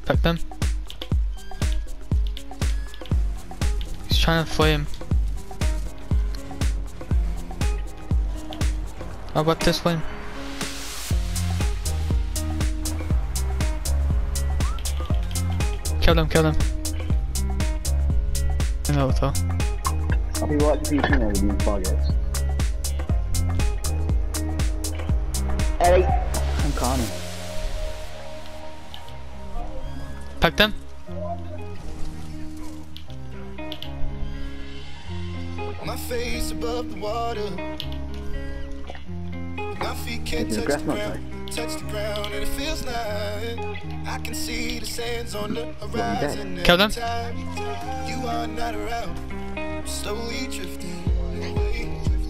Pick them. He's trying to fly him. I'll whip this flame. Kill him, kill him. I know though. I'll be watching people now with these targets. Ellie! I'm calming. Pick them. My face above the water. My feet can't touch the ground, and it feels like I can see the sands on the horizon. Kill them. You are not around. I'm slowly drifting away.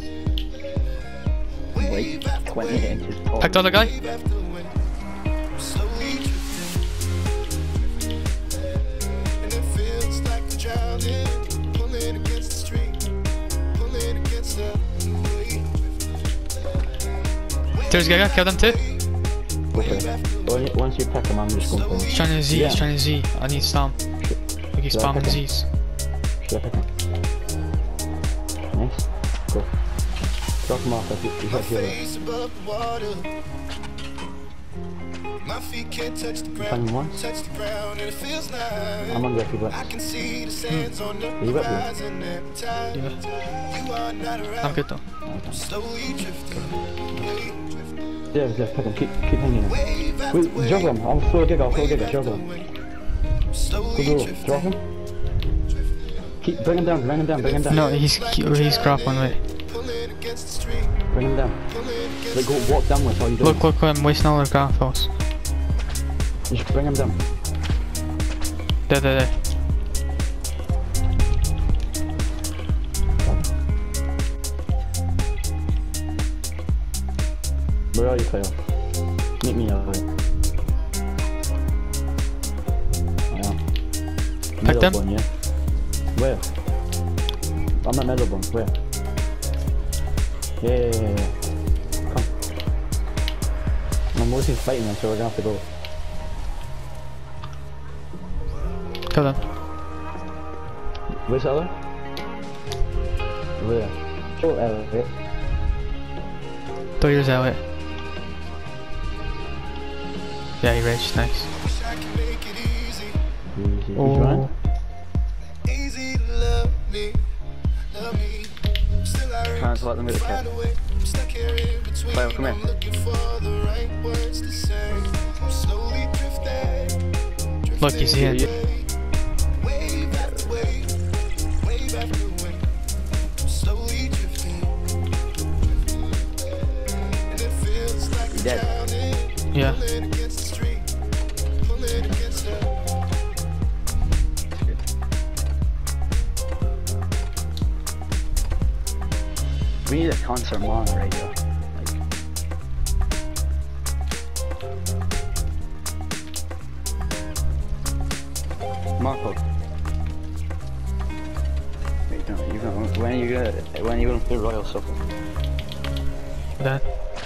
Wait, 20 inches tall. Pick the other guy. I'm slowly drifting, and it feels like I'm drowning, pulling against the stream, pulling against the wave. There's Giga, kill them too. Okay. Once you pick him, I'm just going for him. He's trying to Z, he's trying to Z. I need stomp. We keep Should I spamming pick him? Z's. Should I pick him? Nice. Go. Drop him off if he's My up here. face above the water. My feet can't touch the Find him ground, once. touch the ground, and it feels like I'm on the if I can see the sands on the you up here? horizon every time. You are not around. I'm good though. Slowly drifting away. Yeah, pick him. Keep hanging him. Wave after Wait, wave, juggle him. I'll throw a Giga, juggle him. slowly Go, drifting. drop him. Bring him down, bring him down. No, he's grappling, wait. Pulling against the stream, Bring him down. pulling against Like, go walk down with all you do. Look, I'm wasting all their grapples. Just bring him down. There. Where are you, Kyle? Meet me out here. I am. Pick them. One, yeah? Where? I'm at middle one. Where? Yeah. Come. I'm mostly fighting them, so we're gonna have to go. Kill them. Where's the other? Where? Oh, Elliot. Throw yours out it. Yeah, he raged, nice. wish I could make it easy, He's Oh, running. easy to love me. Still I Trying to let them get the find cat. a way. I'm stuck here in between. Kyle, come here. I'm looking for the right words to say. I'm slowly drifting. look, he's here. Wave after wave, wave after wave. I'm slowly drifting, and it feels like I'm dead. drowning. Yeah. Pulling against the stream, pulling against the. We need a concert on the radio. Like. Marco. Wait, no, when are you gonna play Royal Shuffle? That.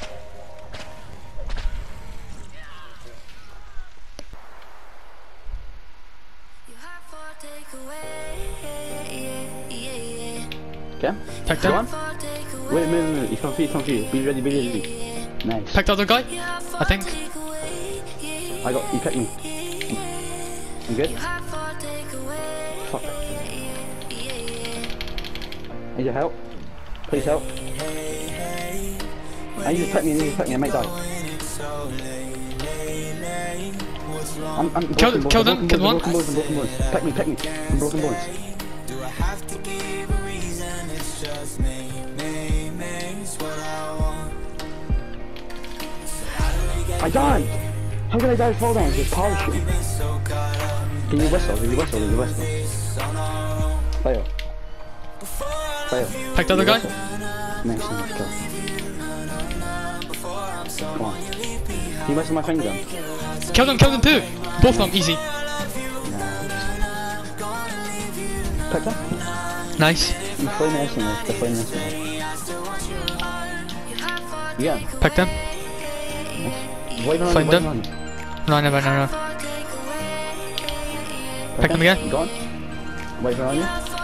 Okay? Pick Go them. on. Wait, he's on feet. Be ready. Nice. Pick the other guy, I think. You picked me. You good? Fuck. Need your help? Please help. I need to pick me, I might die. I'm Kill broken them, bones, kill one. broken bones. Pick me. I'm broken bones. I died! How can I die fall down? Just parachute. Can you whistle? Fail. Pick the other guy. Nice, kill. Come on. Can you whistle my thing down? Kill them too. Both of them, easy. Pick them? Nice. You're playing this one, they're playing this one. Yeah. Pick them. Wait on. Find them. No. Pick them again. You got him? Waving on you.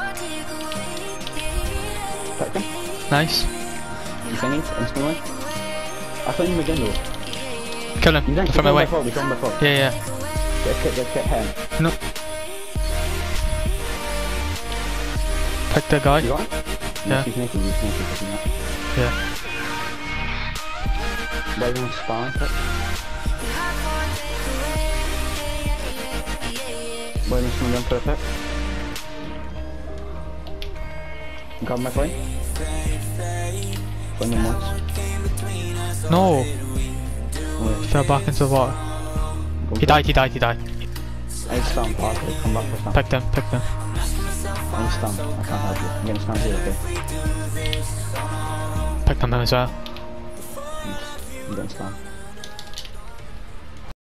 Pick him. Nice. You thingy, instantly. I found him again though. Kill him. He's in, From my way. he's on by fault. Yeah, yeah. Get him. No. Pick the guy. You got him? Yeah. He's naked, picking that. Yeah. Waving on spawn, pick. Waving someone down for a pick. Grab my coin. Find him once. No. Wait. Fell back into the water. Go He died. I stand past it, come back for stand. Pick them. I stand, I can't help you. I'm gonna stand here, okay? Pick them as well. I'm gonna stand.